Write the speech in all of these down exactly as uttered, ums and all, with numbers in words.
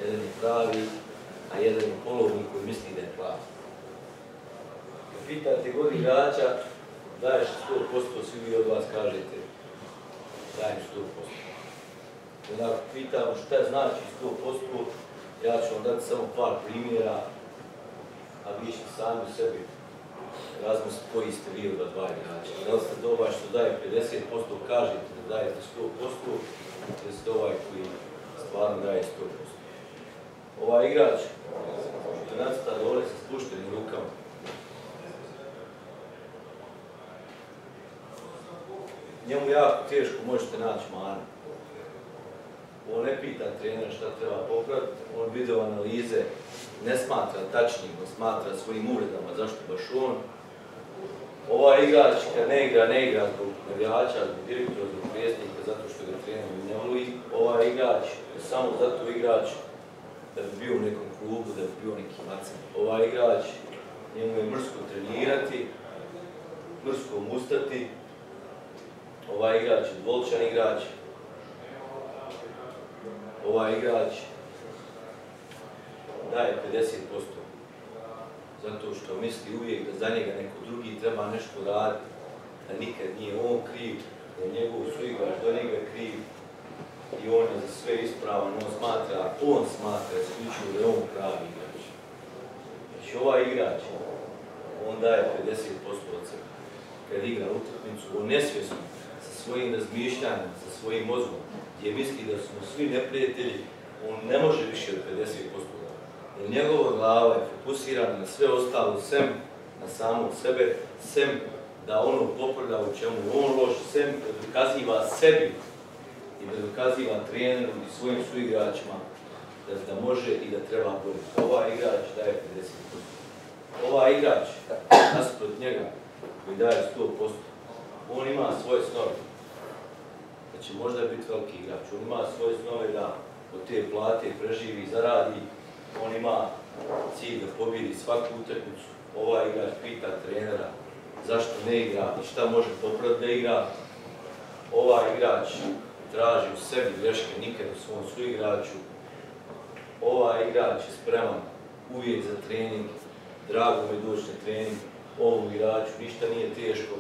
jedan je pravi, a jedan je polovnik koji misli da je pravi. Kad pitate god igrača, daješ sto posto, svi vi od vas kažete, dajem sto posto. Onda pitam šta znači sto posto, ja ću vam dati samo par primjera, a vi ćete sami u sebi razmisliti koji ste vi od dva igrača. Da li ste to ovaj što daje pedeset posto, kažete da dajete sto posto, ili ste ovaj koji stvarno daje sto posto. Ovaj igrač, što je nacrta dole sa spuštenim rukama, njemu jako teško možete naći manu. On ne pita trenera šta treba popraviti, on video analize ne smatra tačnim, on smatra svojim uvredama zašto baš on. Ovaj igrač kad ne igra, ne igra zbog navijača, zbog direktora, zbog predsjednika, zato što ga trener ne voli. Ovaj igrač je samo zato igrač da bi bio u nekom klubu, da bi bio neki macen. Ovaj igrač, njemu je mrsko trenirati, mrsko mustati. Ovaj igrač je dvoličan igrač. Ovaj igrač daje pedeset posto. Zato što misli uvijek da za njega neko drugi treba nešto raditi, da nikad nije on kriv, da je njegov suigrač do njega kriv i on je za sve ispravan, on smatra, on smatra isključivo da je on pravi igrač. Znači ovaj igrač, on daje pedeset posto od sebe. Kad igra utakmicu, on nesvjesno sa svojim razmišljanjem, sa svojim mozgom, gdje misli da smo svi neprijatelji, on ne može više od pedeset posto. Jer njegova glava je fokusirana na sve ostalo, sem na samog sebe, sem da ono popravlja u čemu on loš, sem da dokaziva sebi i da dokaziva treneru i svojim suigračima da, da može i da treba bolje. Ovaj igrač daje pedeset posto. Ovaj igrač, nasuprot njega, koji daje sto posto, on ima svoje snove. Da će možda biti veliki igrač. On ima svoje snove da od te plate preživi, zaradi. On ima cilj da pobjedi svaku utakmicu. Ovaj igrač pita trenera zašto ne igra i šta može popraviti da igra. Ovaj igrač traži u sebi greške, nikad u svom suigraču. Ovaj igrač je spreman uvijek za trening. Drago mi doći na trening. Ovom igraču ništa nije teško.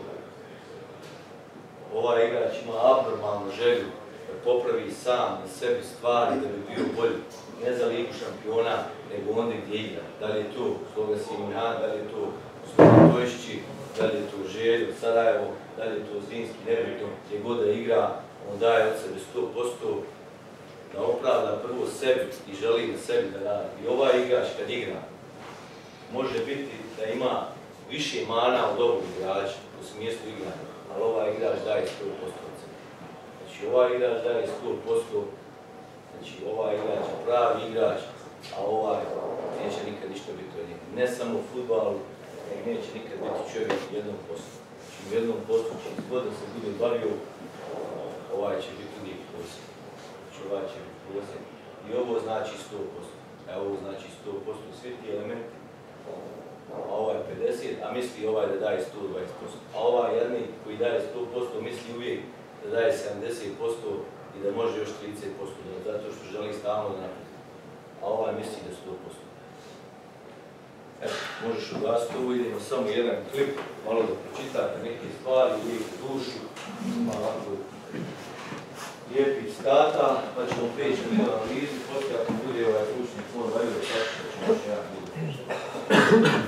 Ovaj igrač ima abnormalnu želju da popravi sam na sebi stvari da bi bio bolji. Ne za ligu šampiona, nego onda gdje igra. Da li je to Sloga Simunjan, da li je to Sloga Tojšći, da li je to Željo, Sarajevo, da li je to Zrinski, nebitno, gdje god da igra, on daje od sebe sto posto da opravda prvo sebi i želi na sebi da radi. I ovaj igrač kad igra, može biti da ima više mana od ovog igrača u smislu igranja, ali ovaj igrač daje sto posto od sebe. Znači ovaj igrač daje sto posto. Znači, ovaj igrač je pravi igrač, a ovaj neće nikad ništa biti od njega. Ne samo u fudbalu, nego neće nikad biti čovjek u jednom poslu. Znači, u jednom poslu će izgled da se bude bavio, ovaj će biti uvijek posao. Znači, ovaj će biti posao. I ovo znači sto posto. Evo, ovo znači sto posto svi ti elementi, a ovaj pedeset posto, a misli ovaj da daje sto dvadeset posto. A ovaj jedni koji daje sto posto misli uvijek da daje sedamdeset posto i da može još trideset posto dati, zato što želi stalno da napred. A ovaj misli da sto posto. Eto, možeš ugasiti ovo, idemo samo jedan klip, malo da pročitate neke stvari, lijepu dušu, malo ovako lijepih stata, pa ćemo preći u video analizu, poslije ako bude ovaj ručni fon, valjuje, tako što ćemo još jedan video preći.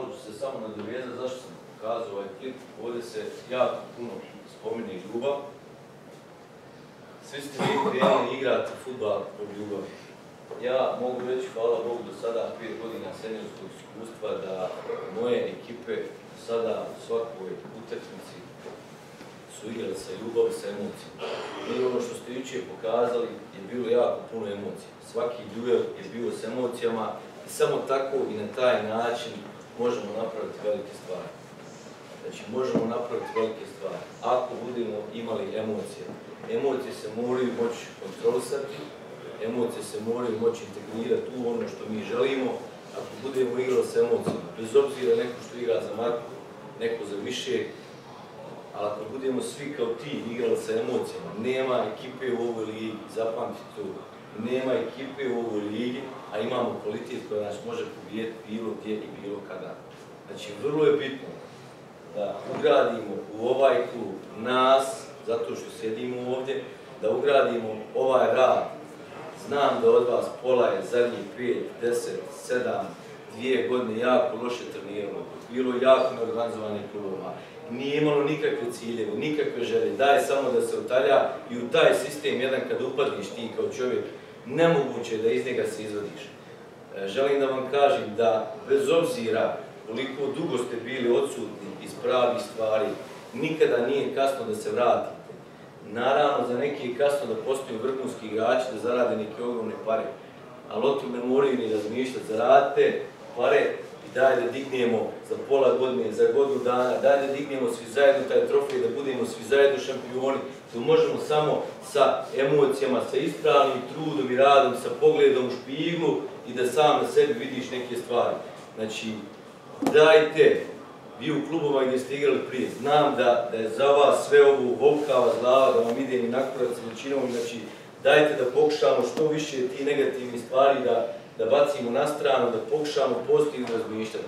malo ću se samo nadovezati zašto sam pokazao ovaj klip. Ovdje se jako puno spominje ljubav. Svi ste vi krenuli igrati fudbal od ljubavi. Ja mogu reći, hvala Bogu, do sada pet godina seniorskog iskustva da moje ekipe sada u svakoj utakmici su igrali sa ljubavi, sa emocijama. I ono što ste jučer pokazali je bilo jako puno emocija. Svaki duel je bio s emocijama i samo tako i na taj način možemo napraviti velike stvari. Znači, možemo napraviti velike stvari ako budemo imali emocije. Emocije se moraju moći kontrolisati, emocije se moraju moći integrirati u ono što mi želimo. Ako budemo igrali s emocijama, bez obzira neko što igra za marku, neko za više, ali ako budemo svi kao tim igrali sa emocijama, nema ekipe u ovoj ligi, zapamtite to, nema ekipe u ovoj ligi, a imamo kvalitet koja nas može pobijediti bilo gdje i bilo kada. Znači, vrlo je bitno da ugradimo u ovaj klub nas, zato što sjedimo ovdje, da ugradimo ovaj rad. Znam da od vas pola je zadnjih pet, deset, sedam, dvije godine jako loše treniralo, bilo jako neorganizovanih klubova, nije imalo nikakve ciljeve, nikakve želje, daj samo da se utalja i u taj sistem jedan kad upadniš ti kao čovjek, nemoguće je da iz njega se izvadiš. Želim da vam kažem da bez obzira koliko dugo ste bili odsutni iz pravih stvari, nikada nije kasno da se vratite. Naravno, za neki je kasno da postaju vrhunski igrači, da zarade neke ogromne pare, ali o tome ne moraju ni razmišljati. Zaradite pare i daj da dignemo za pola godine, za godinu dana, daj da dignemo svi zajedno taj trofej, da budemo svi zajedno šampioni. To možemo samo sa emocijama, sa ispravnim trudom i radom, sa pogledom u špiglu i da sam na sebi vidiš neke stvari. Znači, dajte, vi u klubova gdje ste igrali prije, znam da, da je za vas sve ovo volkava glava, da vam ide i nakurat sa većinom, znači dajte da pokušamo što više ti negativnih stvari da, da bacimo na stranu, da pokušamo pozitivno razmišljati.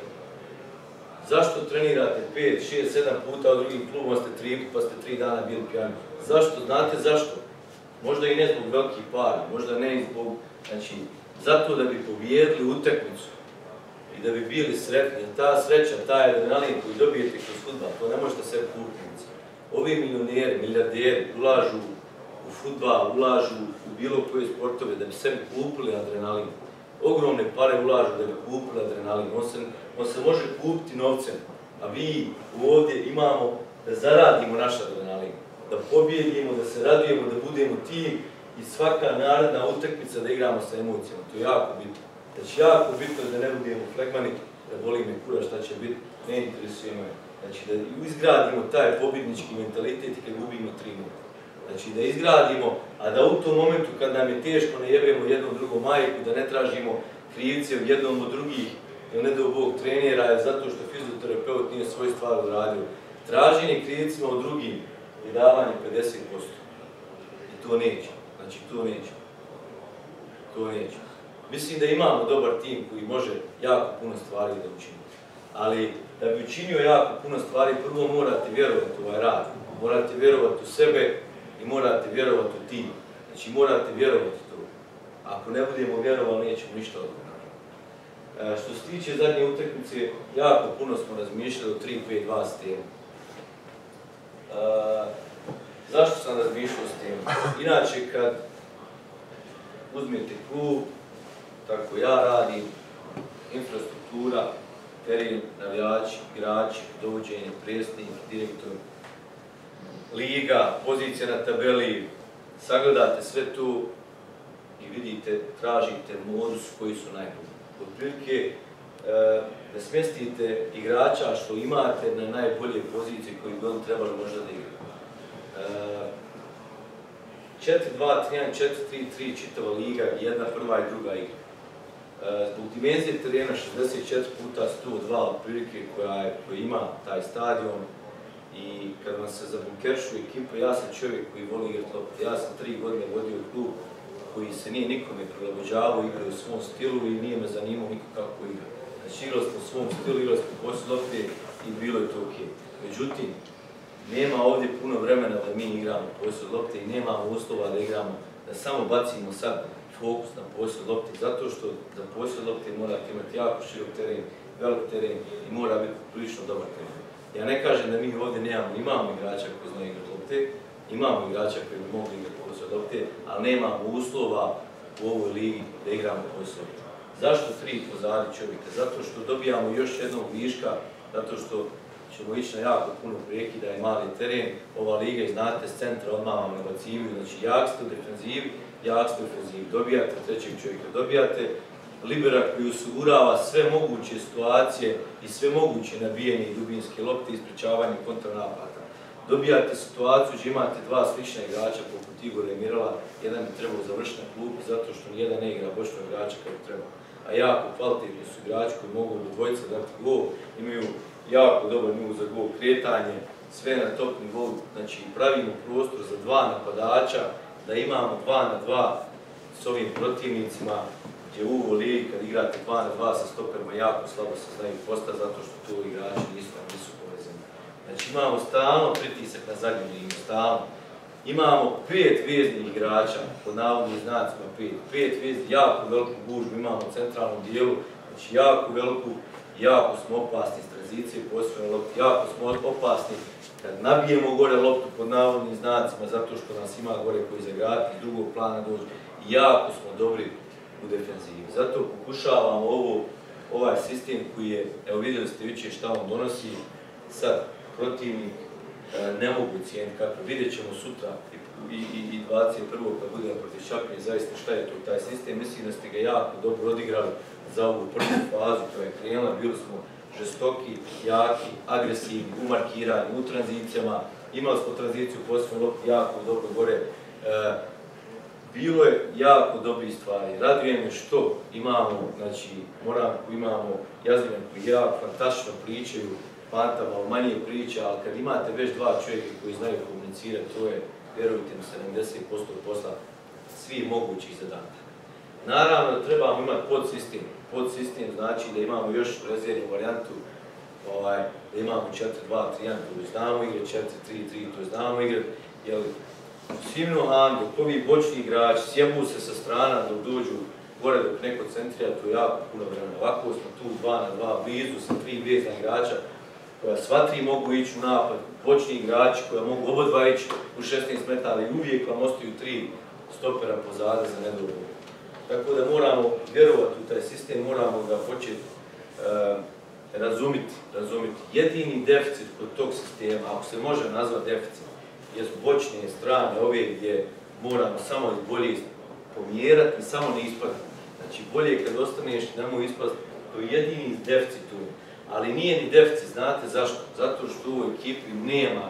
Zašto trenirate pet, šest, sedam puta u drugim klubima ste tri put pa ste tri dana bili pijani? Zašto? Znate zašto? Možda i ne zbog velikih para, možda ne i zbog, znači, zato da bi pobijedili utakmicu i da bi bili sretni. Ta sreća, taj adrenalin koji dobijete kroz fudbal, to ne možete sebi kupiti. Ovi milioneri, milijarderi ulažu u fudbal, ulažu u bilo koje sportove da bi sebi kupili adrenalin. Ogromne pare ulažu da bi kupili adrenalin. On se, on se može kupiti novcem, a vi ovdje imamo da zaradimo naš adrenalin, da pobjedimo, da se radujemo, da budemo tim i svaka naredna utakmica da igramo sa emocijama. To je jako bitno. Znači, jako bitno je da ne budemo flegmani, da boli me kura šta će biti, ne interesuje me. Znači, da izgradimo taj pobjednički mentalitet i kad gubimo tri nula. Znači, da izgradimo, a da u tom momentu kad nam je teško ne jebemo jednom drugom majku, da ne tražimo krivce od jednom od drugih, ili ne do Bog trenera, je zato što fizioterapeut nije svoje stvari uradio. Traženje krivcima od drugim je davanje pedeset posto. I to neće. Znači, to neće. To neće. Mislim da imamo dobar tim koji može jako puno stvari da učini. Ali da bi učinio jako puno stvari, prvo morate vjerovati u ovaj rad. Morate vjerovati u sebe i morate vjerovati u tim. Znači morate vjerovati u to. Ako ne budemo vjerovali, nećemo ništa odgovoriti. Što se tiče zadnje utakmice, jako puno smo razmišljali o tri pet dva sistemu. Zašto sam razmišljao s tem? Inače, kad uzmete klub, tako ja radim, infrastruktura, teren, navijači, igrači, dovođenje, predsjednik, direktor, liga, pozicija na tabeli, sagledate sve to i vidite, tražite modus koji su najbolji. Otprilike, da smjestite igrača što imate na najbolje pozicije koji bi on trebali možda da igra. četiri dva tri jedan, četiri tri tri, čitava liga, jedna prva i druga igra. Zbog dimenzije terena šezdeset četiri puta sto dva otprilike koja ima taj stadion i kad vam se zabunkeršu ekipa, ja sam čovjek koji voli igrati lopte. Ja sam tri godine vodio klub koji se nije nikome prilagođavao, igrao u svom stilu i nije me zanimao niko kako igra. Znači igrali smo u svom stilu, igrali smo poslije lopte i bilo je to ok. Međutim, nema ovdje puno vremena da mi igramo poslije lopte i nemamo uslova da igramo, da samo bacimo sad fokus na poslije lopte, zato što za poslije lopte morate imati jako širok teren, velik teren i mora biti prilično dobar teren. Ja ne kažem da mi ovdje nemamo, imamo igrača koji znaju igrati lopte, imamo igrača koji bi mogli igrati posao lopte, ali nemamo uslova u ovoj ligi da igramo posao lopte. Zašto tri pozadi čovjeka? Zato što dobijamo još jednog viška, zato što ćemo ići na jako puno prekida i mali teren. Ova liga, i znate, s centra odmah vam nabacivaju, znači jak ste u defenzivi, jak ste u ofenzivi. Dobijate trećeg čovjeka, dobijate libera koji osigurava sve moguće situacije i sve moguće nabijanje i dubinske lopte i ispričavanje kontranapada. Dobijate situaciju gdje imate dva slična igrača poput Igora i Mirala, jedan bi trebao završiti na klupi zato što nijedan ne igra bočnog igrača kako treba. A jako kvalitetni su igrači koji mogu u dvojica dati gol, imaju jako dobar nivo za gol, kretanje, sve na top nivou, znači pravimo prostor za dva napadača, da imamo dva na dva s ovim protivnicima, gdje u ovoj ligi kad igrate dva na dva sa stoperima jako slabo se znaju postati zato što tu igrači nisu, nisu povezani. Znači imamo stalno pritisak na zadnju liniju, stalno. Imamo pet veznih igrača, pod navodnim znacima pet, pet veznih, jako veliku gužbu imamo u centralnom dijelu, znači jako veliku, jako smo opasni s tranzicije, posebno lopti, jako smo opasni kad nabijemo gore loptu pod navodnim znacima zato što nas ima gore koji zagrati iz drugog plana dođe. Jako smo dobri u defenzivi. Zato pokušavamo ovo, ovaj sistem koji je, evo vidjeli ste jučer šta on donosi, sad protivnik ne mogu cijeniti kako, vidjet ćemo sutra i, i, i dvadeset prvog kad budemo protiv Šapljine, zaista šta je to taj sistem, mislim da ste ga jako dobro odigrali za ovu prvu fazu koja je krenula, bili smo žestoki, jaki, agresivni, u markiranju, u tranzicijama, imali smo tranziciju posebno lopti jako dobro gore. E, bilo je jako dobrih stvari, raduje me što imamo, znači Moranku imamo, Jazmijan koji jako fantastično pričaju, Panta malo manje priča, ali kad imate već dva čovjeka koji znaju komunicirati, to je, vjerujte mi, sedamdeset posto posla svih mogućih zadataka. Naravno, trebamo imati podsistem. Podsistem znači da imamo još rezervnu varijantu, ovaj, da imamo četiri dva tri jedan, to znamo igrati, četiri tri tri, to znamo igrati, jer Simno Han, dok ovi bočni igrači sjebu se sa strana dok dođu gore dok neko centrira, to je jako puno vremena. Ovako smo tu dva na dva blizu sa tri vezna igrača, koja sva tri mogu ići u napad, bočni igrači koja mogu oba dva ići u šesnaest metara i uvijek vam ostaju tri stopera pozada za nedovoljno. Tako da moramo vjerovati u taj sistem, moramo ga početi uh, razumiti, razumiti. Jedini deficit kod tog sistema, ako se može nazvati deficit, jesu bočne strane ove gdje moramo samo bolje pomjerati i samo ne ispadati. Znači bolje kad ostaneš nemoj ispasti, to je jedini deficit tu. Ali nije ni deficit, znate zašto? Zato što u ovoj ekipi nema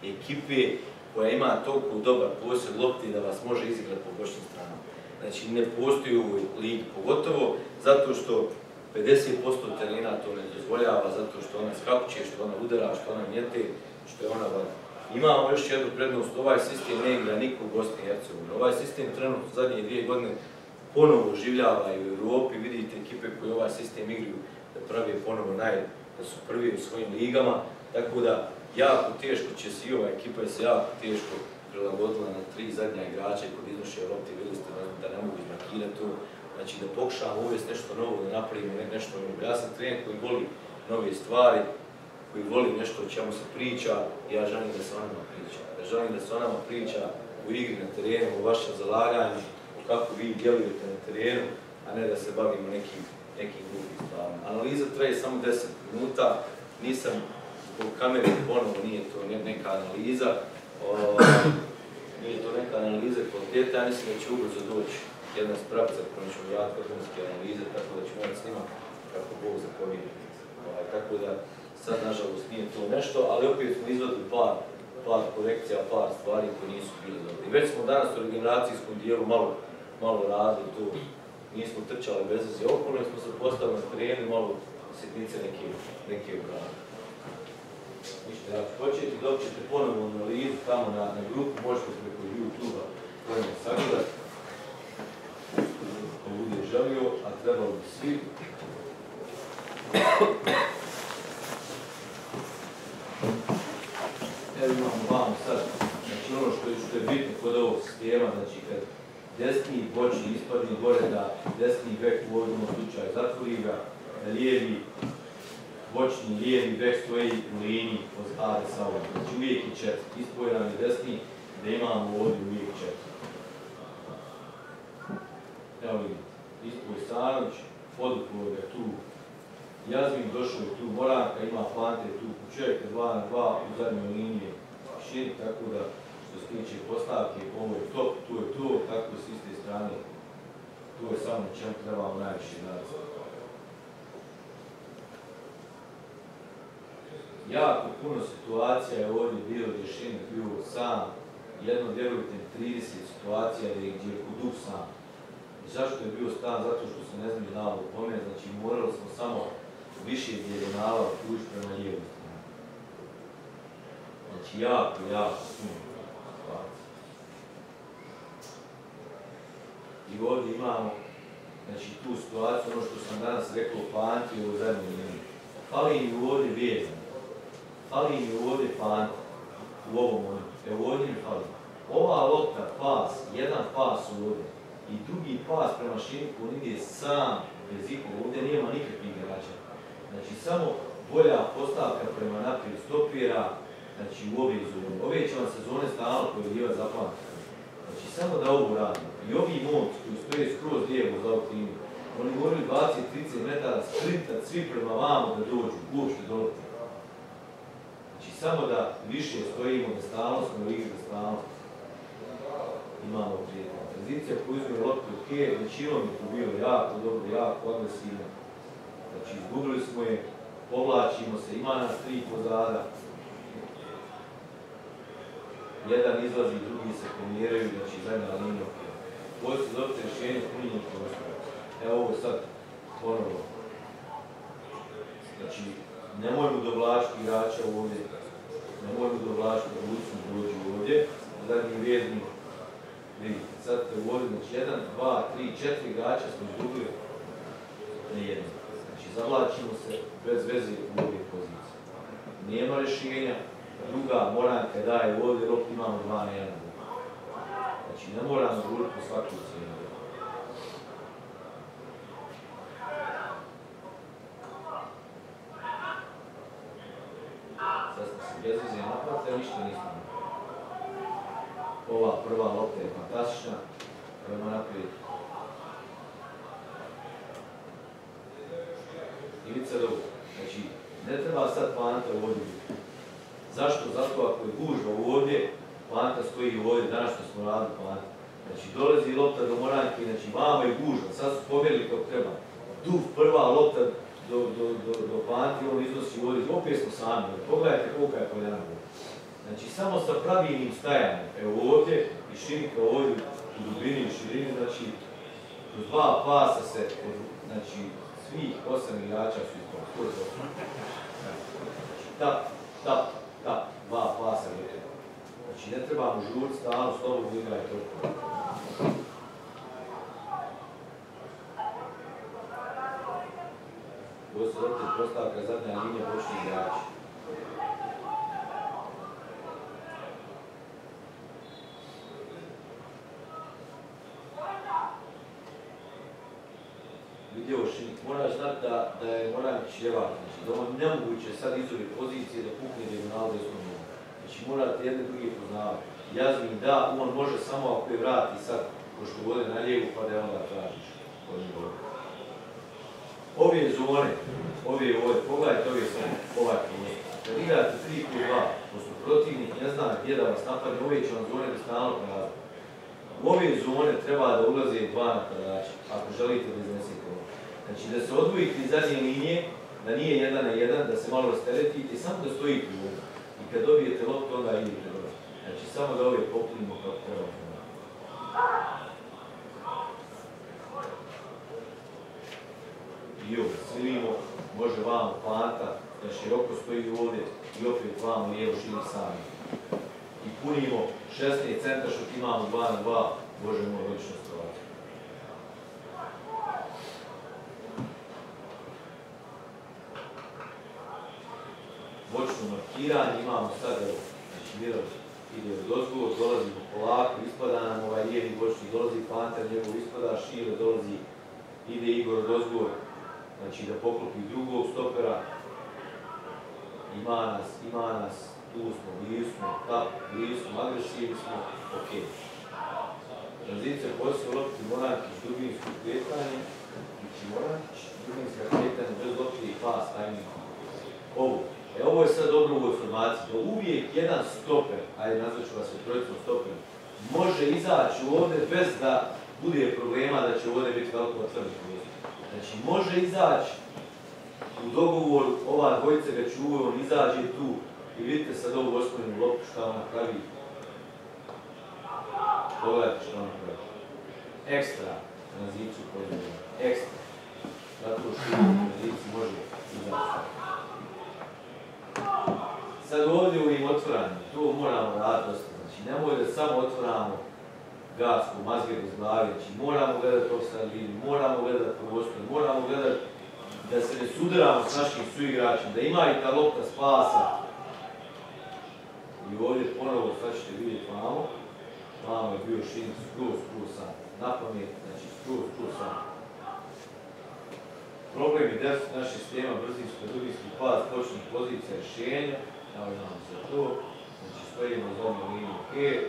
ekipe koja ima toliko dobar posjed lopti da vas može izigrati po bočnim stranama. Znači ne postoji u ovoj ligi, pogotovo zato što pedeset posto terena to ne dozvoljava, zato što ona skakuće, što ona udara, što ona njete, što je ona vada. Imamo još jednu prednost, ovaj sistem ne igra niko u Bosni i Hercegovini. Ovaj sistem trenutno zadnje dvije godine ponovo oživljava i u Europi, vidite ekipe koje ovaj sistem igraju da pravi ponovo naj, da su prvi u svojim ligama, tako da jako teško će se i ova ekipa se jako teško prilagodila na tri zadnja igrača kod iznošenja lopte, vidjeli ste da ne mogu izmarkirati to, znači da pokušamo uvesti nešto novo, da napravimo nešto novo. Ja sam trener koji voli nove stvari, koji voli nešto o čemu se priča i ja želim da se o nama priča. Ja želim da se o nama priča u igri na terenu, u vašem zalaganju, o kako vi djelujete na terenu, a ne da se bavimo nekim, nekim drugim stvarima. Analiza traje samo deset minuta, nisam zbog kamere ponovo, nije to neka analiza, o, nije to neka analiza kvaliteta, ja mislim da će ubrzo doći jedna spravca kojom ćemo raditi vrhunske analize, tako da ćemo morat snimat kako Bog zapovijedi. Tako da sad, nažalost, nije to nešto, ali opet smo izvadili par, par korekcija, par stvari koje nisu bile dobre. I već smo danas u regeneracijskom dijelu malo, malo radili tu, nismo trčali bez veze okolo, smo se postavili na terenu, malo sitnice neke, neke ugrane. Ništa, ja ću početi, dobit ćete ponovno analizu tamo na, na grupu, možete preko YouTube-a ponovno sagledati. Ko bude želio, a trebalo bi svi. Evo imamo vamo sad, znači ono što je, što je bitno kod ovog sistema, znači kad desni bočni ispadni gore da desni bek u ovom slučaju zatvori ga, da lijevi bočni, lijevi bek stoji u liniji od Ade sa ovom. Znači uvijek i četiri. Ispoj nam je desni, da imamo ovdje uvijek četiri. Evo vidite, ispoj Sanović, poduplo ga tu. Jazmin došao je tu, Moranka ima Pante tu, Kučevka dva na dva u zadnjoj liniji širi, tako da što se tiče postavke, ovo je top, tu je to, tako s iste strane, tu je samo čemu trebamo najviše raditi. Jako puno situacija je ovdje bilo gdje Šimek bio sam, jedno vjerujte trideset situacija gdje je Kuduk sam. I zašto je bio stan? Zato što se ne znam je dalo pomene, znači morali smo samo više dijagonala tući prema lijevoj strani. Znači jako, jako puno situacija. I ovdje imamo znači, tu situaciju, ono što sam danas rekao o Panti u zadnjoj liniji. Fali im ovdje vezan. Fali im ovdje Panta u ovom momentu. Evo ovdje mi fali. Ova lopta, pas, jedan pas ovdje i drugi pas prema Šimku, on ide sam, bez ikog, ovdje nema nikakvih igrača. Znači samo bolja postavka prema naprijed stopira, znači u ove zone. Ove će vam sezone stalno pojavljivati zapamtiti. Znači samo da ovo radimo. I ovi momci koji stoje skroz lijevo za ovu liniju, oni moraju dvadeset do trideset metara sprintat svi prema vamo da dođu, uopšte doleti. Znači samo da više stojimo, da stalno smo u igri, da stalno imamo prijetno. Tranzicija koju uzme loptu od Kije, većinom je tu bilo jako dobro, jako agresivno. Znači izgubili smo je, povlačimo se, ima nas tri pozada. Jedan izlazi, drugi se pomjeraju, znači zadnja linija. Ovo se zove rješenje punjenja prostora. Evo ovo sad ponovo. Znači, nemojmo dovlačiti igrača ovdje, nemojmo dovlačiti da Lucinu dođu ovdje. Zadnji vjezni, vidite, sad ovdje, znači jedan, dva, tri, četiri igrača smo izgubili na jedno. Znači, zavlačimo se bez veze u ove pozicije. Nema rješenja, druga Moranka daje ovdje, rok imamo dva na jedan. Znači, ne moramo guriti po svaku cijenu. Sad smo se bez veze naplatili, ništa nismo. Ova prva lopta je fantastična, prema naprijed. Ivica dobro. Znači, ne treba sad Panta ovdje biti. Zašto? Zato ako je gužva ovdje, Panta stoji ovdje, danas što smo radili Panta. Znači, dolazi lopta do Moranke, znači vama je gužva, sad su pobjegli kako treba. Tu prva lopta do, do, do, do Panti, on iznosi ovdje, opet smo sami, pogledajte kolika je poljana ovdje. Znači, samo sa pravilnim stajanjem, evo ovdje i Šinika ovdje u dubini i širini, znači, kroz dva pasa se, znači, svih osam igrača su ispod. Znači, tap, tap, tap, dva pasa gledaju. Znači, ne trebamo žuriti, stalno, slobodno igraj toliko. Ovo se opet postavka zadnja linija bočni igrači. Vidio Šinik, moraš znati da, da je Morančić ljevak, znači da on nemoguće sad izuri pozicije da pukne dijagonal desnom nogu. Znači morate jedne druge poznavati. Jazmin da, on može samo ako je vrati sad, pošto vode na lijevu pa da je onda tražiš. Ove zone, ove ovdje, pogledajte ove zone, ovaj primjer. Kad igrate tri plus dva, pošto protivnik ne zna gdje da vas napadne, ove će vam zone da stalno prazati. U ove zone treba da ulaze dva napadača, ako želite da iznesete ovo. Znači da se odvojite iz zadnje linije, da nije jedan na jedan, da se malo rasteretite, samo da stojite u ovom. I kad dobijete loptu, onda idete dobro. Znači samo da ove popunimo kako treba. I ovo silimo, može vamo Panta, da široko stoji ovdje i opet vamo lijevo širi sami. I punimo šesnaest centra što imamo dva na dva, možemo odlično stvarati. Bočno markiranje imamo sad, evo, znači Mirović ide od ozgovor, dolazimo polako, ispada nam ovaj lijevi bočni, dolazi Panta, njegov ispada, Šile dolazi, ide Igor od ozgovor, znači da poklopi drugog stopera, ima nas, ima nas, tu smo, bili smo, tap, bili smo, agresivni smo, ok. Tranzicija poslije lopti Morankić, dubinsko kretanje, znači Morankić, dubinska kretanje, bez lopti i pas, tajnik. Ovo. E, ovo je sad dobro u ovoj formaciji, da uvijek jedan stoper, ajde nazvaću vas u trojicom stoper, može izaći ovdje bez da bude problema da će ovdje biti veliko otvornih mjesta. Znači, može izaći u dogovor, ova dvojica ga čuva, on izađe tu i vidite sad ovu osnovnu loptu šta ona pravi. Pogledajte što ona pravi. Ekstra tranziciju pozivljena. Ekstra. Zato što u tranziciji može izaći. Sad ovdje u ovim otvoranjima, to moramo raditi dosta. Znači, nemoj da samo otvoramo gasku, mazgeru iz glavi, znači moramo gledati offside liniju, moramo gledati prostor, moramo gledati da se ne sudaramo s našim suigračima, da ima i ta lopta spasa. I ovdje ponovo, sad ćete vidjeti vamo, vamo je bio Šinić skroz, skroz sam, na pamet, znači skroz, skroz sam. Problem je desno našeg sistema, brzinsko, dubinski pas, počnih pozicija, rješenja, evo imamo se to, znači stojimo za ovom liniju E,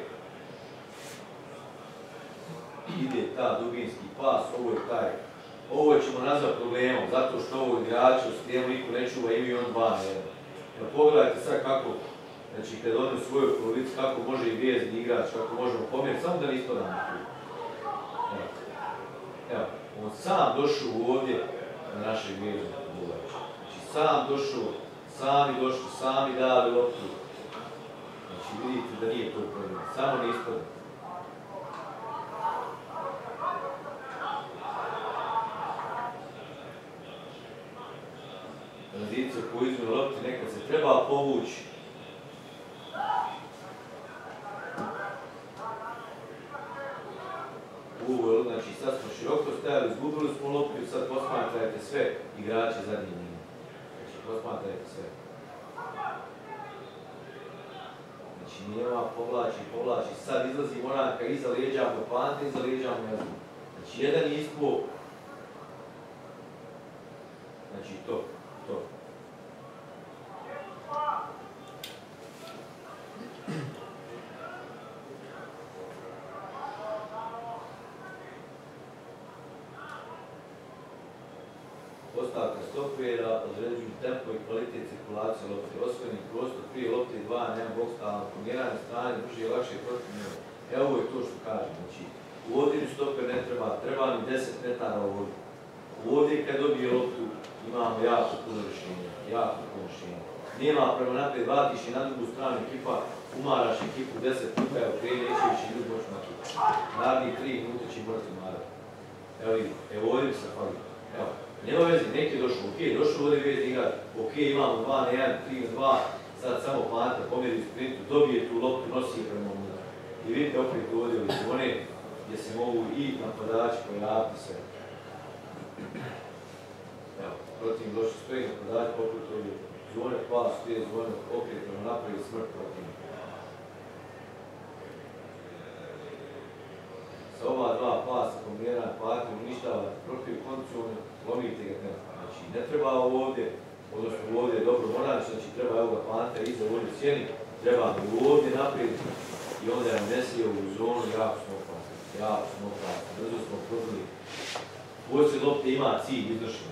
ide ta dubinski pas, ovo je taj, ovo ćemo nazvati problemom, zato što ovo igrače u sistemu niko ne čuva, imaju on dva na jedan. Jer pogledajte sad kako, znači kad oni u svojoj polovici, kako može i vezni igrač, kako možemo pomjeriti, samo da ne ispadamo tu. Evo, evo, on sam došao ovdje na našeg veznog igrača. Znači sam došao, sami došli, sami dali loptu. Znači vidite da nije to problem, samo ne ispadamo. Tranzicija po izmjenu lopti nekad se treba povući. Ovo, znači sad smo široko stajali, izgubili smo loptu i sad posmatrajte sve igrače zadnje linije. Znači posmatrajte sve. Znači Mijeva povlači, povlači, sad izlazi Moranka iza leđa mu Pante, iza leđa mu Jazmu. Znači jedan je ispo. Znači to, to. Postavka stopera, određuju tempo i kvalitet cirkulacije lopte. Osvojeni prostor prije lopte i dva, nema bokstavno pomjeranje strane, brže i lakše protiv njega. Evo ovo je to što kažem. Znači, u ovdje stoper ne treba, treba mi deset metara ovdje. Ovdje kad dobije loptu imamo jako puno rješenja, jako puno rješenja. Nema prema naprijed, vratiš i na drugu stranu ekipa, umaraš ekipu deset puta, evo krije nećević i ljudi moći nakići. Narednih tri minute će morati umarati. Evo vidite, evo ovdje bi se fali. Evo. Nema veze, neki je došao, ok, došao ovdje već igrati, ok, imamo dva na jedan, tri na dva, sad samo Panta pomjeri u sprintu, dobije tu loptu, nosi je prema muda. I vidite opet ovdje u zone gdje se mogu i napadači pojaviti se. Evo, protiv došli stoji napadači, poput ovdje zone, pas, te zone, opet prema naprijed, smrt protiv. Sa ova dva pasa kombinirana Panta uništavate protiv kondicionalno, lomite ga nema. Znači, ne treba ovdje, odnosno ovdje je dobro Morankić, znači treba evo ga Panta iza ovdje u sjeni, treba mi ovdje naprijed i onda je nesije u zonu, jako smo opasni, jako smo opasni, brzo smo probili. Poslije lopte ima cilj izvršen.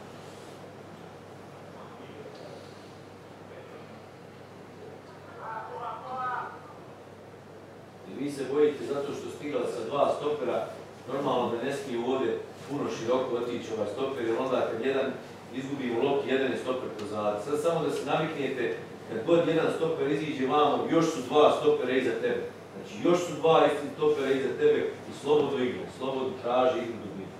I vi se bojite zato što stigla sa dva stopera, normalno da ne smije ovdje puno široko otići ovaj stoper, jer onda kad jedan izgubi u lopti, jedan je stoper pozad. Sad samo da se naviknete, kad god jedan stoper iziđe vamo, još su dva stopera iza tebe. Znači još su dva isti stopera iza tebe i slobodno igra, slobodno traži igru dubinu.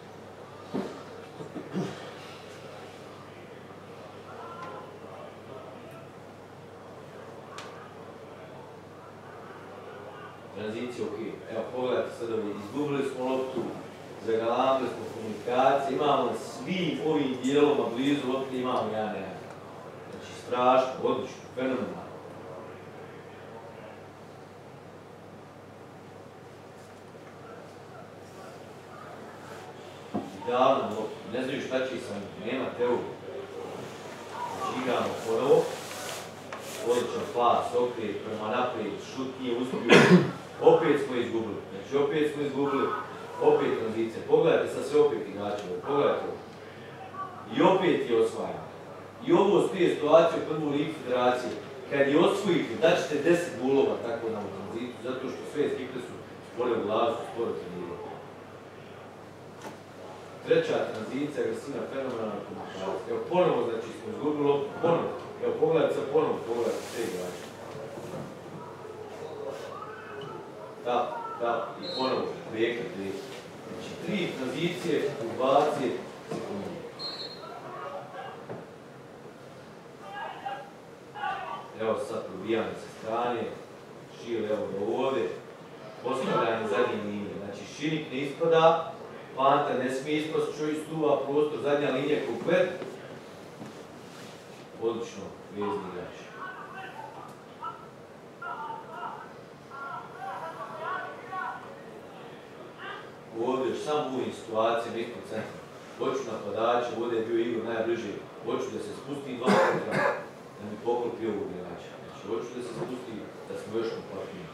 Tranzicija ok. Evo pogledajte sad ovdje, izgubili smo loptu, zagalamili smo komunikacije, imamo svim ovim dijeloma blizu lopte, imamo jedan jedan. Znači strašno, odlično, fenomenalno. Idealno loptu, ne znaju šta će sam, nema teoriju. Znači igramo ponovo. odličan pas, okret, prema naprijed, šut nije uspio, opet smo izgubili, znači opet smo izgubili, opet tranzicija, pogledajte sad sve opet igračeve, pogledajte ovo. I opet je osvajano. I ovo s te situacije u prvu ligu federacije, kad je osvojite, daćete deset golova tako na tranziciju, zato što sve ekipe su spore u glavu, su spore trenirali. Treća tranzicija, agresivna, fenomenalna komunikacija. Evo ponovo, znači smo izgubili, ponovo. Evo pogledajte sad ponovo, pogledajte sve igrače. Tap, tap i ponovo, prijeka, prijeka. Znači tri tranzicije u dvadeset sekundi. Evo sad probijanje sa strane, Šile evo do ovdje, postavljanje zadnje linije. Znači Šinik ne ispada, Panta ne smije ispast, čovjek stuva prostor, zadnja linija komplet. Odlično, vezni igrač. Ovdje još samo u ovim situacijama, ispod centra. Hoću napadača, ovdje je bio Igor najbliže, hoću da se spusti dva metra, da mi poklopi ovog igrača. Znači, hoću da se spusti, da smo još kompletniji.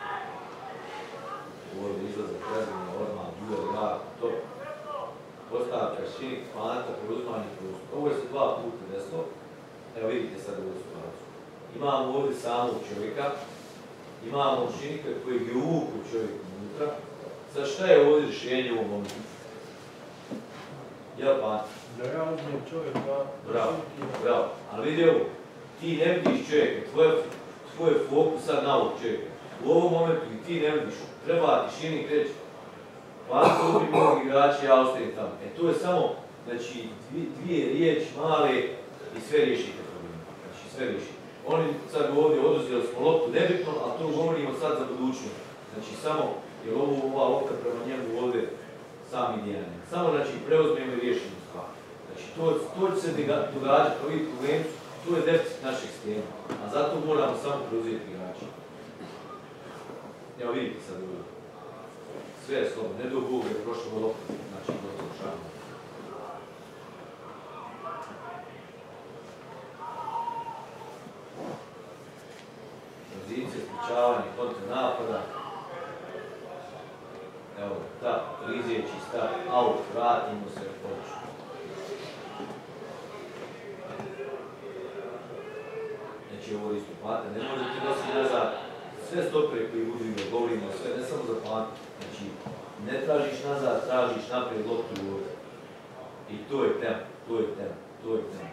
Ovdje izlazak razmjena, odmah, duel, rak, top. Postavka, Šinik, Panta, preuzmanje prostora. Ovo je se dva puta desno. Evo vidite sad ovu situaciju. Imamo ovdje samog čovjeka, imamo Šinika kojeg je uvuku čovjek unutra. Sad šta je ovdje rješenje u ovom momentu? Jel Panta? Da ja uzmem čovjeka... Bravo, bravo. Ali vidi ovo, ti ne vidiš čovjeka, tvoj je fokus sad na ovog čovjeka. U ovom momentu ti ne vidiš, treba ti Šinik reći, Panta ubri mojeg igrača, ja ostajem tamo. E to je samo, znači, dvije riječi male i sve riješite probleme. Znači, sve riješite. Oni sad ovdje oduzeli smo loptu nebitno, a to govorimo sad za budućnost. Znači, samo, jer ovo, ova lopta prema njemu ovdje sami dijanje. Samo, znači, preuzmemo i riješimo stvar. Znači, to, to će se događati, ovi problemi, to je deficit našeg sistema. A zato moramo samo preuzeti igrača. Evo vidite sad ovdje. Sve je slobodno, ne do Bog je prošlo lopta, znači, gotovo šarno. Tranzicija, spričavanje, kontra napada. Evo, tap, rizijeći stav, out, vratimo se, počnu. Znači, ovo isto Panta, ne možete nositi nazad. Sve stopere koji budu igrali, govorimo sve, ne samo za Panta. Znači, ne tražiš nazad, tražiš naprijed loptu ovdje. I to je tema, to je tema, to je tema.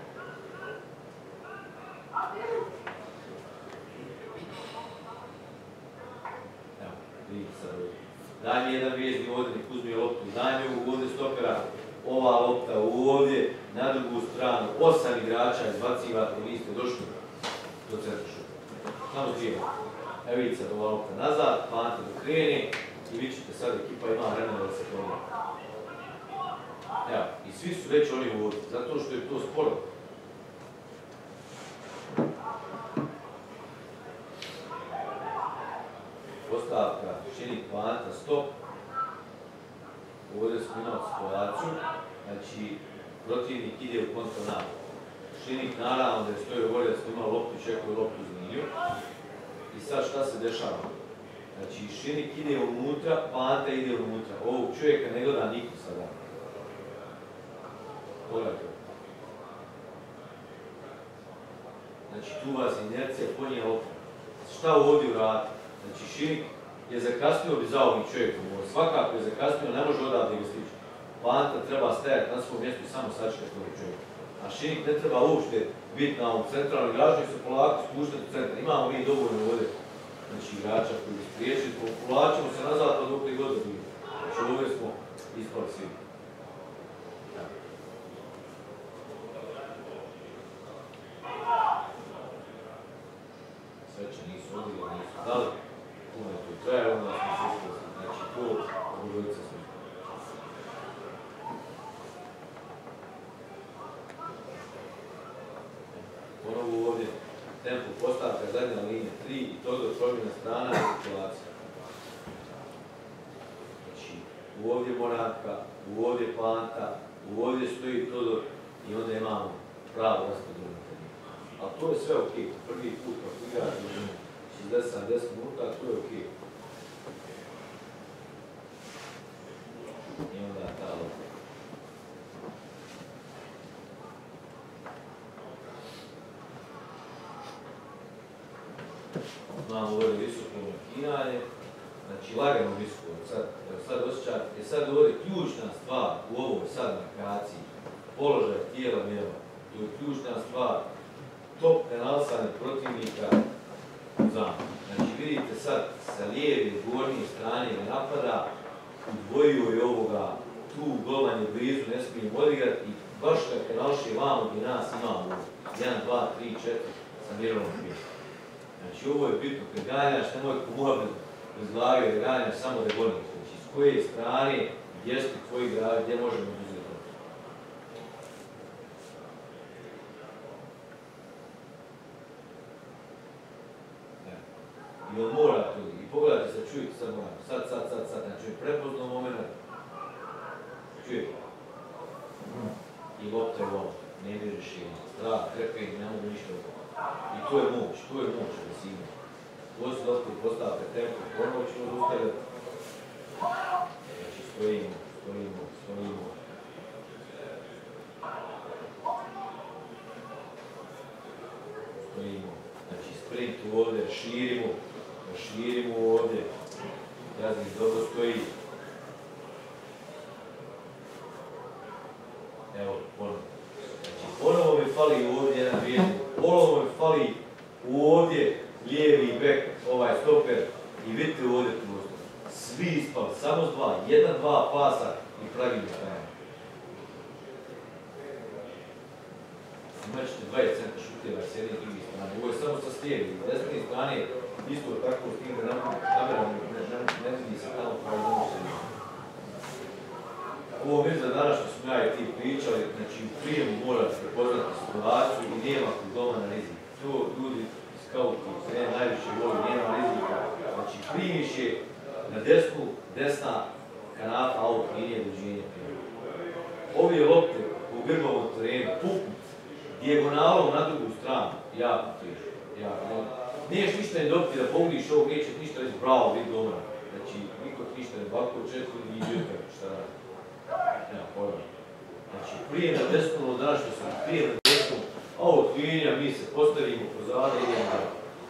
Evo, vidite sad ovdje. Daj mi jedan vezni ovdje, nek uzmi loptu, daj mi ovog ovdje stopera, ova lopta ovdje, na drugu stranu, osam igrača izbacivate, vi ste došli do centra šuta. Samo dvije. Evo vidite sad ova lopta nazad, Panta do kreni i vi ćete sad, ekipa ima vremena da se pomije. Evo, i svi su već oni ovdje, zato što je to sporo. Postavka, Šinik, Panta, stop. Ovdje smo imali situaciju, znači protivnik ide u kontranapad. Šinik naravno da je stojio gore da smo imali loptu i čekaju loptu uz liniju. I sad šta se dešava? Znači Šinik ide unutra, Panta ide unutra. Ovog čovjeka ne gleda niko sada. Pogledajte. Znači tu vas inercija ponija loptu. Šta ovdje uradi? Znači Šinik je zakasnio bi za ovim čovjekom. Svakako je zakasnio, ne može odavde ga stići. Panta treba stajati na svom mjestu i samo sačekati ovog čovjeka. A Šinik ne treba uopšte biti na ovom centralnom igraču i se polako spuštati u centar. Imamo mi dovoljno ovdje znači, igrača koji bi spriječili, povlačimo se nazad pa dok li god da bilo. Znači ovdje smo ispali svi. Sveće nisu odbili, nisu dali. Puno je to traje, onda smo se ispali. Znači to, obojica smo. Ponovo ovdje tempo postavka zadnja linija tri i to do promjena strana i cirkulacija. Znači, ovdje Moratka, ovdje Panta, ovdje stoji Todor i onda imamo pravo raspodjelno. ali to je sve ok. Prvi put kako igraš šezdeset sedamdeset minuta, to je ok. I onda ta lopta. Imamo ovdje visoko makinanje, znači lagano visoko, sad, sad osjećate, je sad ovdje ključna stvar u ovoj sad markaciji, položaj tijela mjela, to je ključna stvar, top kanalisanje protivnika u zamku. Znači vidite sad sa lijeve gornje strane ga napada, udvojio je ovoga, tu golman je blizu, ne smijem odigrati i baš kad kanališe vamo gdje nas imamo jedan, dva, tri, četiri sa mirovnom priješom. Znači ovo je bitno, kad ganjaš, nemoj komuha bez glave da ganjaš, samo da goniš. Znači s koje strane, gdje su tvoji gravi, gdje možemo uzeti. I on mora to, i pogledajte se, čujete sad moram, sad, sad, sad, sad, znači prepoznao moment, čujete. I lopta je lopta, ne ide rješenje, strah, krepenje, ne mogu ništa ovo. I to je moć, to je moć da si ima. Ovo se dosta postavite tempo, ponovo ćemo zaustavljati. Znači stojimo, stojimo, stojimo. Stojimo. Znači sprint ovdje, širimo, širimo ovdje. Jaznik dobro stoji. Evo, ponovo. Znači ponovo mi fali ovdje jedan vrijednik. Ponovo mi fali ovdje lijevi bek, ovaj stoper i vidite ovdje prostor. Svi ispali, samo s dva, jedan, dva pasa i pravimo stajanje. Imat ćete dvadeset centa šuteva s jedne i druge strane. Ovo je samo sa slijeve. S desne strane isto tako s tim da kamera ne vidi se tamo koja je se vidi. Ovo mi za danas što smo ja i ti pričali, znači u prijemu morate prepoznati situaciju i nema kod doma na rizik. To ljudi skauti, ne najviše voli, nema rizika. Znači primiš je na desnu, desna kanata auto, linije dođenja. Ovi lopte u grbovom terenu, puknut, dijagonalom na drugu stranu, jako teško. Niješ ništa ne dobiti da pogodiš ovog, neće ništa reći bravo, vidi domara. Znači, niko ti ništa ne bako očekuje i iđe šta radi. Nema pojma. Znači, prije na desnu od dana što sam prije na desnu, a ovo tvinja, mi se postavimo pozada i idemo dalje.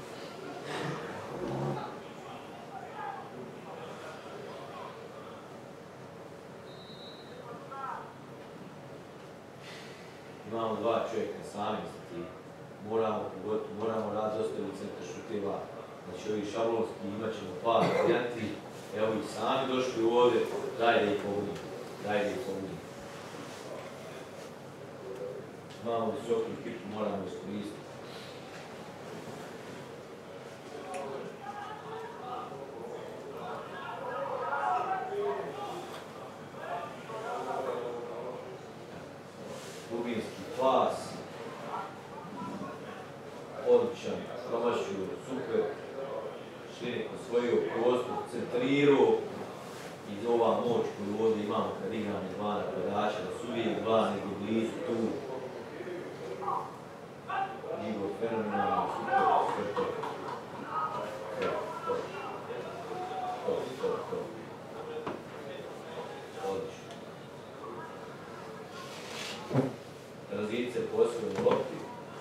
Imamo dva čovjeka sami sa tim. Moramo pogotovo, moramo raditi ostavi centra šuteva. Znači ovi šablonski imat ćemo par varijanti. Evo ih sami došli ovdje, daj da ih pogodim. Daj da ih pogodim. Imamo visoku ekipu, moramo iskoristiti. Dubinski pas. Odličan, promašio, super. Širik osvojio prostor, centrirao. I ova moć koju ovdje imamo kad igramo dva napadača, da su uvijek dva nego blizu tu. Igor fenomenalno, super, sve to. To, to, to, to. Odlično. Tranzicija posebno u lopti.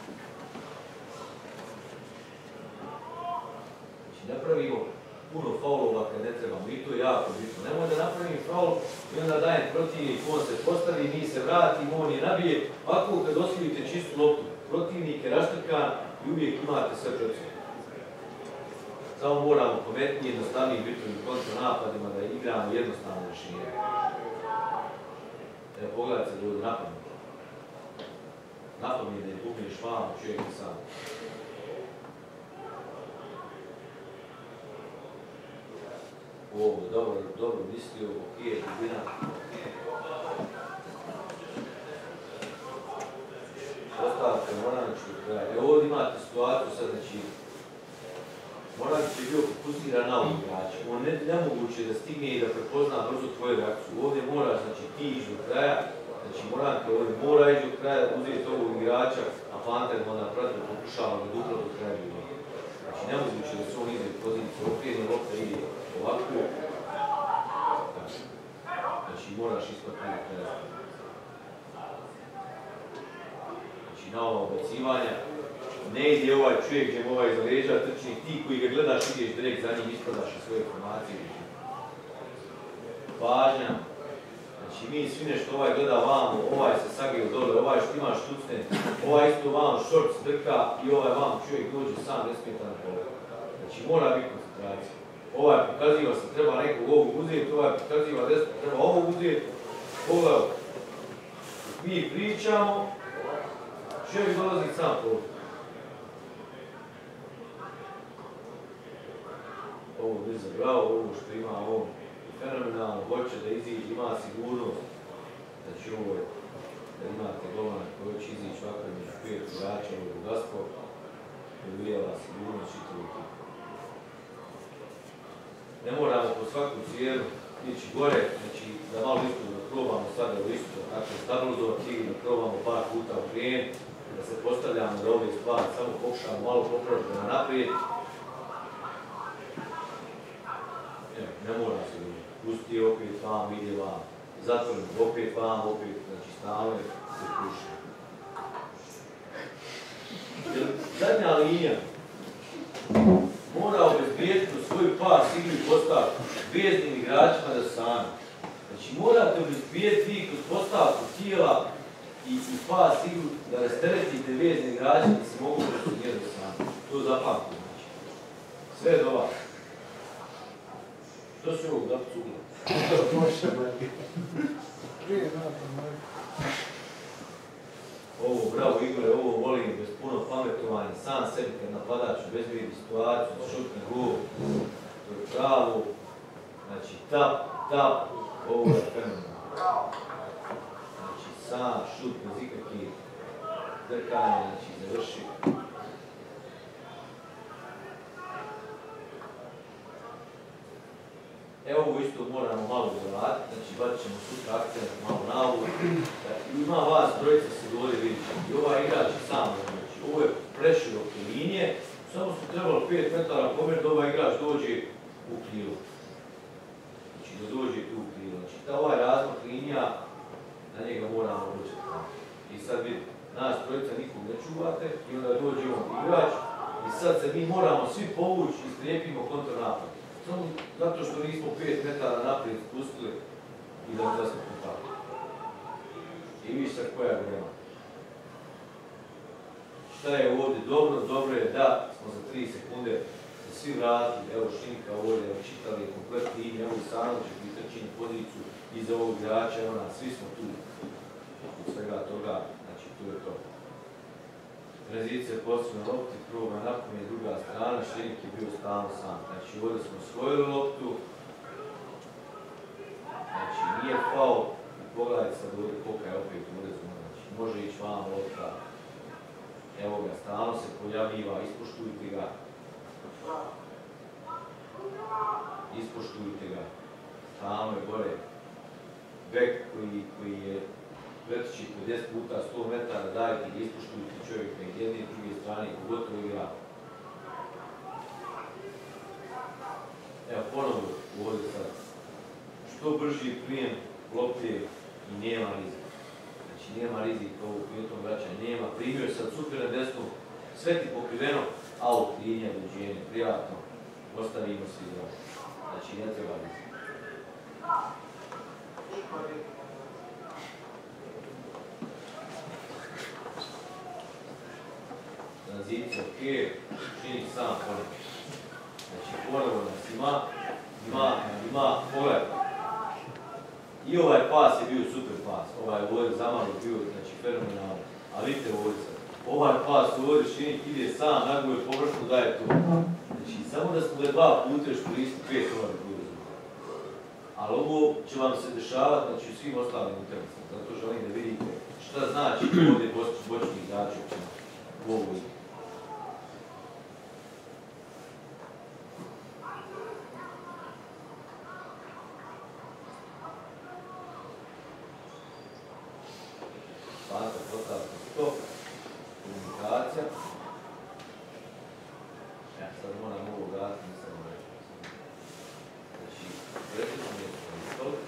Znači napravimo puno faulova kad ne trebamo i to je jako bitno. Nemoj da napravim faul i onda dajem protivnik, on se postavi, mi se vratimo, on je nabije. Ovako kad osvojite čistu loptu, protivnik je raštrkan i uvijek imate sve protiv. Samo moramo pametnije, jednostavnije biti u kontranapadima da igramo jednostavno rješenje. Evo pogledajte se da ovdje napadno. Napadno je da je bubneš vamo, čovjek je sam. Ovo, dobro, dobro mislio, ok, dubina. Ostavite Moranić do kraja. Evo ovdje imate situaciju sad, znači, Moranić je bio fokusiran na ovog igrača. On ne, nemoguće da stigne i da prepozna brzo tvoju reakciju. Ovdje moraš, znači, ti ići do kraja, znači Moranka ovdje mora ići do kraja, uzeti ovog igrača, a fantom, onda protiv pokušava da duplo do kraja bilo. Znači, nemoguće da se on ide u poziciju okrijenje, lopta ide ovako. Znači, moraš ispratiti do kraja. Znači, na ova obacivanja ne ide ovaj čovjek gdje mu ovaj iza leđa trčnik, ti koji ga gledaš ideš direkt za njim, ispadaš i svoje formacije. Pažnja. Znači mi svi nešto ovaj gleda vamo, ovaj se sagio dole, ovaj što ima štucne, ovaj isto vamo šort strka i ovaj vamo čovjek dođe sam nesmetan na polu. Znači mora biti koncentracija. Ovaj pokaziva se treba nekog ovog uzeti, ovaj pokaziva desno treba ovog uzeti. Pogledaj, mi pričamo, čovjek dolazi sam polu. Ovo je zabrao, ovo što ima ovo fenomenalno, hoće da iziđe, ima sigurnost. Znači ovo je, da imate golmana koji hoće izići ovako među pet igrača, ovo je bogatstvo, uvijela sigurnost čitavu tipu. Ne moramo po svaku cijenu ići gore, znači da malo isto da probamo sada u isto, tako stabilizovati igru, da probamo par puta u krijen, da se postavljamo da ove stvari samo pokušamo malo popraviti na naprijed. Ne mora se ljudi. Pusti opet vam, ide vam. Zatvorim opet vam, opet, znači stave se puši. Zadnja linija mora obezbijediti svoju pas igru i postavku veznim igračima da sami. Znači morate obezbijediti vi kroz postavku tijela i, i pas igru da rasteretite vezne igrače da se mogu presudirati sami. To zapamtite. Znači. Sve do vas. Što si ovog zapcu ugla? Ovo, bravo Igore, ovo volim bez puno pametovanja, sam sebi kad napadač obezbijedi situaciju, šutne gol, to je pravo, znači tap, tap, ovo je fenomenalno. Znači sam šut bez ikakvih drkanja, znači završi. Evo ovo isto moramo malo doraditi, znači bacit ćemo sutra akcent malo na ovu. Ima vas trojica se dole vidite i ovaj igrač je sam, znači ovo je preširoke linije, samo su trebalo pet metara pomjer da ovaj igrač dođe u krilo. Znači da dođe tu u krilo. Znači ta ovaj razmak linija, na njega moramo učeti. I sad vidite, nas trojica nikog ne čuvate i onda dođe on igrač i sad se mi moramo svi povući i strijepimo kontranapad. Samo zato što nismo pet metara naprijed spustili i da smo kontakti. I vi sad koja grema. Šta je ovdje dobro? Dobro je da smo za tri sekunde se svi vratili. Evo Šinka ovdje, evo čitali je komplet liniju, evo i Sanović koji trči na poziciju iza ovog igrača, evo nas, svi smo tu. Od svega toga, znači tu je to. Tranzicija posljedno lopti, prvoga napom je druga strana, Šinik je bio stalno sam. Znači ovdje smo osvojili loptu, znači nije faul i pogledajte sad ovdje koliko je opet urezno, znači može ići vam lopta. Evo ga, stalno se pojavljiva, ispoštujte ga. Ispoštujte ga, stalno je gore. Bek koji, koji je vrtići pedeset puta sto metara, dajte ga, ispoštujte čovjeka i jedne i druge strane, pogotovo igra. Evo ponovo ovdje sad. Što brži prijem lopte i nema rizika. Znači nema rizika ovog prijetom vraćanja, nema. Primio je sad super na desnu, sve ti pokriveno, out, linija, uđenje, prijatno. Ostavimo svi zdravo. Znači ne treba rizika. Tranzicija, ok, Šinik sam ponovno. Znači, ponovno nas ima, ima, ima, pogledaj. I ovaj pas je bio super pas, ovaj ovdje zamalo bio, znači, fenomenalno. A vidite ovdje sad, ovaj pas ovdje Šinik ide sam, nagoje površno daje to. Znači, samo da smo ga dva puta još koristili, pet ovaj bio rezultat. Ali ovo će vam se dešavati, znači, u svim ostalim utakmicama, zato želim da vidite šta znači ovdje bočni igrači u ovu igru. Panta, postavka, stop.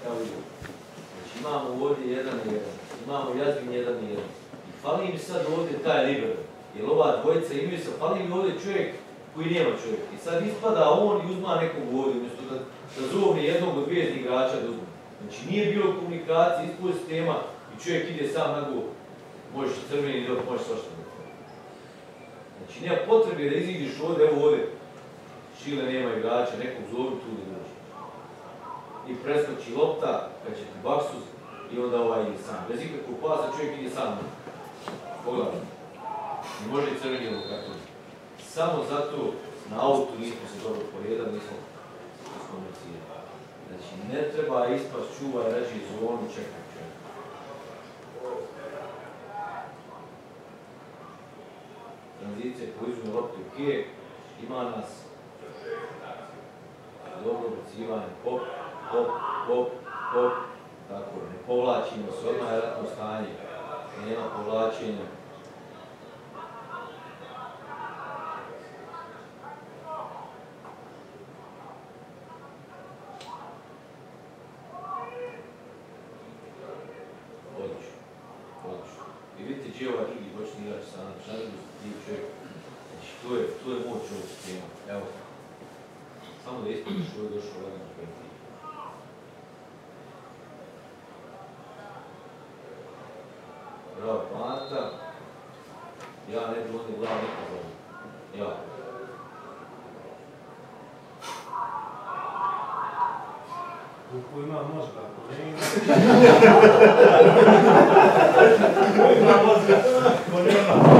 kakav je. Znači imamo ovdje jedan na jedan, imamo Jazmin jedan na jedan. I fali mi sad ovdje taj libero, jer ova dvojica imaju se, fali mi ovdje čovjek koji nema čovjek. I sad ispada on i uzma nekog ovdje, umjesto da, da zovne jednog od veznih igrača da uzme. Znači nije bilo komunikacije, ispod sistema i čovjek ide sam na gol. Možeš crveni dok možeš svašta da to. Znači nema potrebe da iziđeš ovdje, evo ovdje. Šile nema igrača, nekog zovu tu da dođe. I preskoči lopta, kad će ti baksus i onda ovaj ide sam. Bez ikakvog pasa čovjek ide sam. Pogledaj. Ne može i crveni dok kako. Samo zato na autu nismo se dobro poredali, nismo komunicirali. Znači ne treba ispast čuvaj, reći zonu, čekaj čovjek. Tranzicija koja izme lopte u kije, ima nas dobro bacivanje, hop, hop, hop, hop, tako, ne povlačimo se, odmah je ratno stanje, nema povlačenja. Odlično, odlično. I vidite gdje je ovaj drugi bočni igrač sa nam, šanadu div čovjek. Znači, to je, to je moć ovog sistema, evo. Samo da ispodiš ovo je došao lagano peti. Bravo, Panta. Ja ne bi onda glav nikad za ja. Ko ima mozga, ako ne ima... Ko ima mozga, ko nema.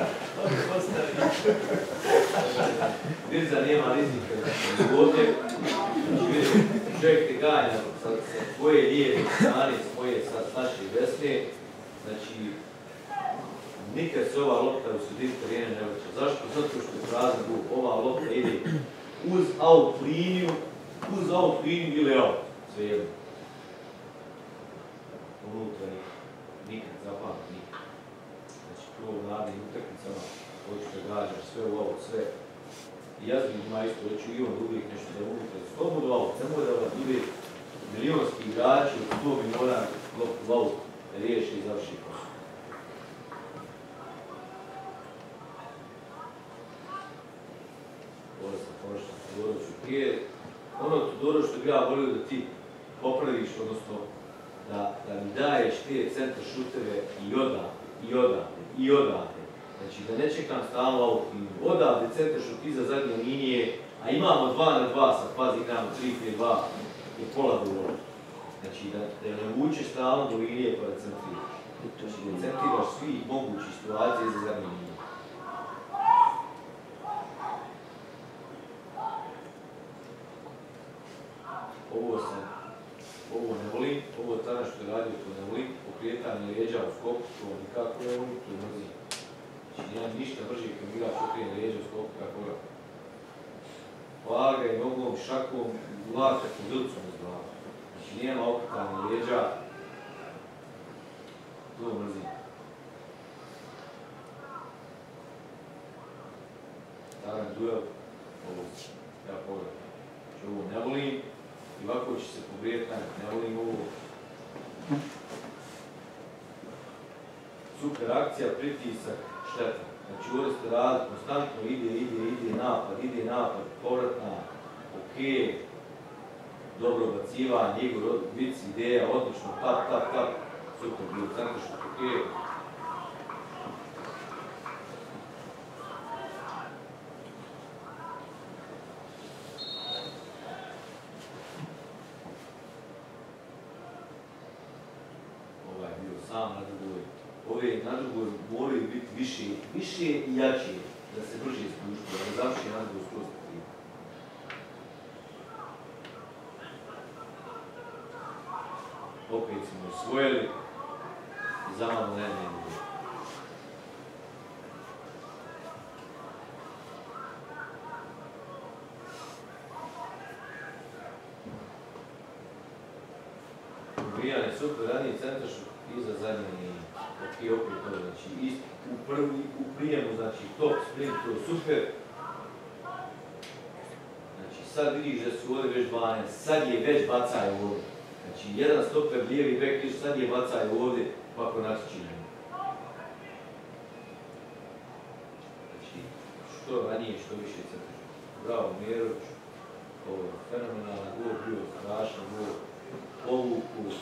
Virza nema rizika, znači ovdje, čovjek te ganja sa svoje lijeve strane, svoje sa naše desne, znači nikad se ova lopta u sredini terijene ne vraća. Zašto? Zato što je prazan gol. Ova lopta ide uz out liniju, uz out liniju ili out, sve jedno. Unutra nikad, nikad, zapamati nikad. Znači prvo u narednim utakmicama, hoćeš da gađaš sve u out, sve. I Jazmin ima isto, da ću i on uvijek nešto da unutra. Slobodno out, nemoj da vas bude milionski igrači od sto miliona loptu out da riješi i završi posao. Ovo sam površao Todoroviću prije. Ono Todoro što bi ja volio da ti popraviš, odnosno da, da mi daješ te centar šuteve i odavde, i odavde, i odavde. Znači da ne čekam stalno out liniju. Odavde centar šut iza zadnje linije, a imamo dva na dva, sad pazi imamo tri pet dva i pola do vola. Znači da, da ne vučeš stalno do linije pa da centriraš. Znači da centriraš svih mogućih situacija iza zadnje linije. Ovo sam, ovo ne volim, ovo tada što je radio to ne volim, okretanje leđa u skoku, to nikako ne volim, to mrzim. Znači nemam ništa brže kad igrač okrene leđa u skoku kako ga. Vaga i nogom, šakom, lakat u dilcom iz glava. Znači nema okretanje leđa, to mrzim. Tada duel, ovo, ja pogledam. Znači ovo ne volim. I ovako će se povrijetati, ne volim ovo. Super akcija, pritisak, šteta. Znači ovdje ste radili, konstantno ide, ide, ide napad, ide napad, povratna, ok, dobro bacivanje, Igor, vic, ideja, odlično, tap, tap, tap, super, bilo centar što ok. Sam na drugoj. Ove na drugoj moraju biti više, više i jače, da se brže ispušta, da završi na drugoj skroz tri. Opet smo osvojili i za malo ne ne ne. Ubijanje super, ranije centar što iza zadnje linije, ok, opet to, znači ist, u, prvi, u prijemu, znači top sprint, to je super. Znači sad vidiš da su ovdje već dvanaest, sad je već bacaj ovdje. Znači, jedan stoper, lijevi bek, još sad je bacaju ovdje, ovako natiči na njih. Znači, što ranije, što više crtež. Bravo, Mjerović, ovo je fenomenalan gol, bio strašan gol, povuku.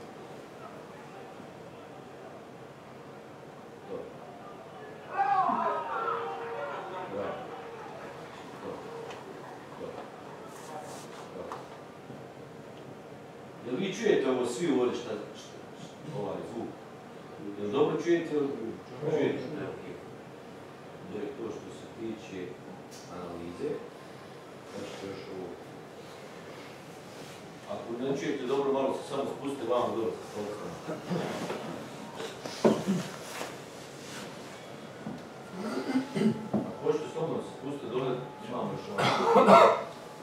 Jel vi čujete ovo svi ovdje šta, šta, šta ovaj zvuk? Jel dobro čujete ili čujete? Ne, ok. To je to što se tiče analize. Znači još ovo. Ako ne čujete dobro, malo se samo spustite vamo dole sa stolcama. Ako hoćete slobodno se spustite dole, imamo još ovako.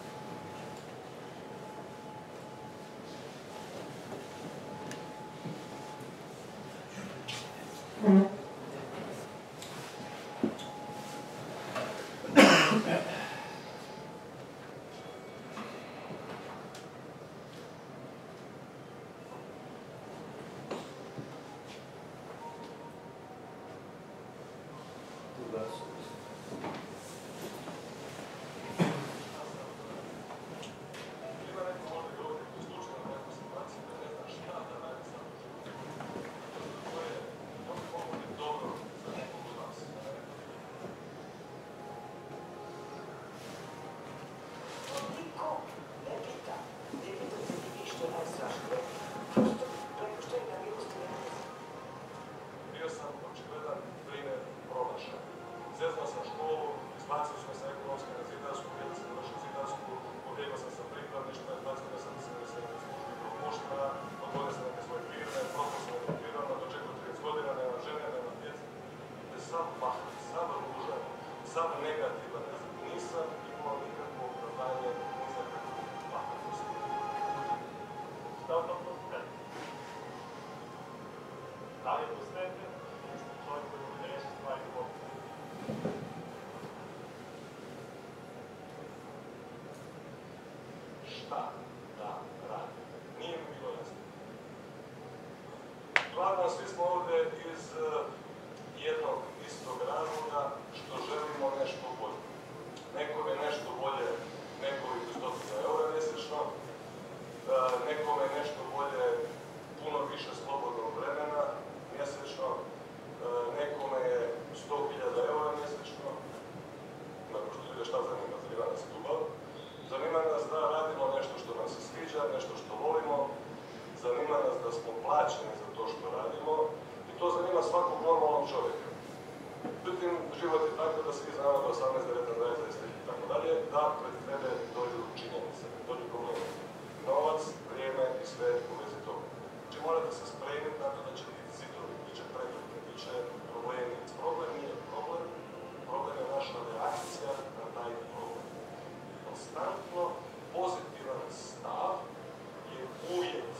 Uglavnom, svi smo ovdje iz uh, jednog istog razloga što želimo nešto bolje. Nekome nešto bolje nekoliko stotina eura mjesečno, uh, nekome nešto bolje puno više slobodnog vremena mjesečno, uh, nekome je sto hiljada eura mjesečno, nakon što ljude šta zanima, zanima nas ljubav. Zanima nas da radimo nešto što nam se sviđa, nešto što volimo, zanima nas da smo plaćeni za to što radimo i to zanima svakog normalnog čovjeka. Međutim, život je tako da svi znamo da osamnaest, devetnaest, dvadeset i tako dalje, da pred tebe dođu činjenice, dođu problemi. Novac, vrijeme i sve u vezi toga. Znači morate se spremiti na to da će biti zidovi, bit će prepreke, bit će problemi. Problem nije problem, problem je naša reakcija na taj problem. Konstantno pozitivan stav je uvjet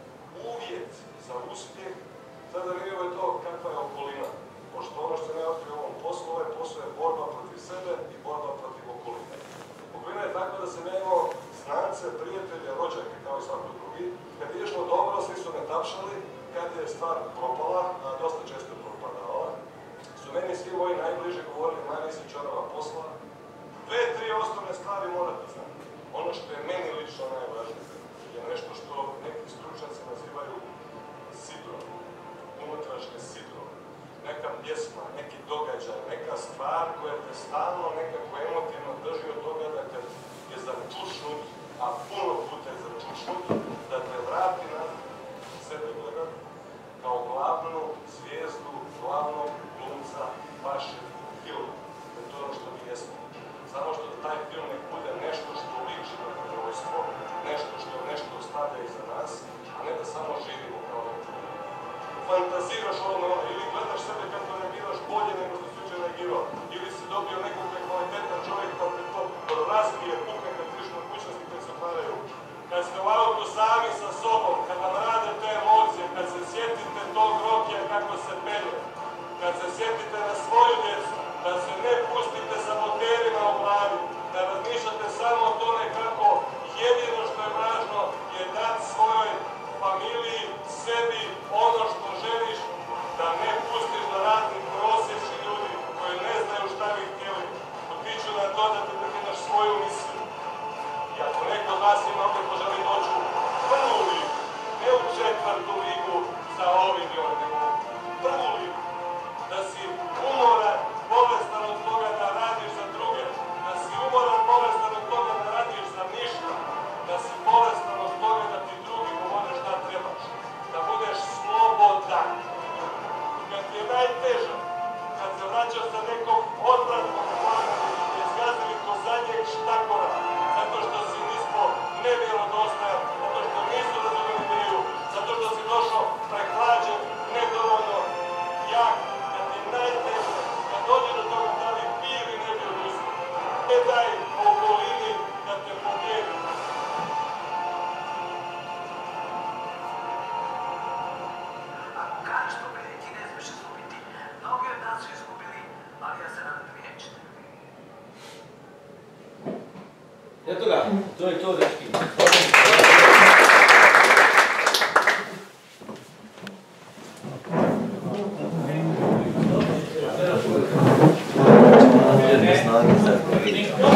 uvjet za uspjeh. Sada zanimljivo je to kakva je okolina. Pošto ono što ne otkrio u ovom poslu, ovaj posao je borba protiv sebe i borba protiv okoline. Okolina je tako da se imamo znance, prijatelje, rođake kao i svako drugi. Kad je išlo dobro, svi su me tapšali. Kad je stvar propala, a dosta često je propadavala, su meni svi moji najbliži govorili mani si čorava posla. Dve, tri osnovne stvari morate znati. Ono što je meni lično najvažnije je nešto što neki stručnjaci nazivaju sidrom, unutrašnje sidrom. Neka pjesma, neki događaj, neka stvar koja te stalno nekako emotivno drži od toga da kad je začušnut, a puno puta je začušnut, da te vrati na sebe gledat kao glavnu zvijezdu, glavnog glumca vašeg filma. To je to ono što mi jesmo. Samo što da taj film nek bude nešto što liči na herojstvo, nešto što nešto ostavlja iza nas, a ne da samo živimo kao neko. Fantaziraš ono, ili gledaš sebe kako reagiraš bolje nego što si jučer reagirao, ili si dobio nekog kvalitetan čovjek pa te to razbije, pukne kad vidiš mogućnosti koje se otvaraju. Kad ste u autu sami sa sobom, kad vam rade te emocije, kad se sjetite tog Rokija kako se pelje, kad se sjetite na svoju djecu, da se ne pustite saboterima u glavi, da razmišljate samo o tome kako jedino što je važno je dati svojoj Eto ga, to je to, dečki. Snage za